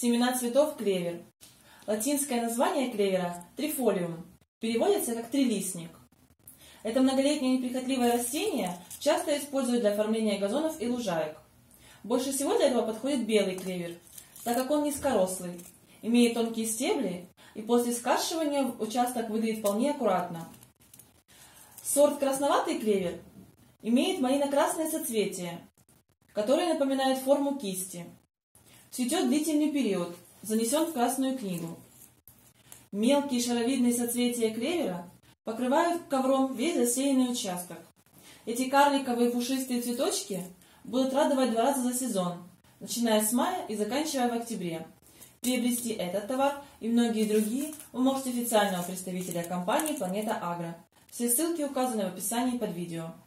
Семена цветов клевер. Латинское название клевера – трифолиум. Переводится как трилистник. Это многолетнее неприхотливое растение часто используют для оформления газонов и лужаек. Больше всего для этого подходит белый клевер, так как он низкорослый, имеет тонкие стебли и после скашивания участок выглядит вполне аккуратно. Сорт красноватый клевер имеет малино-красное соцветие, которое напоминает форму кисти. Цветет длительный период, занесен в Красную книгу. Мелкие шаровидные соцветия клевера покрывают ковром весь засеянный участок. Эти карликовые пушистые цветочки будут радовать 2 раза за сезон, начиная с мая и заканчивая в октябре. Приобрести этот товар и многие другие вы можете официального представителя компании «Планета Агро». Все ссылки указаны в описании под видео.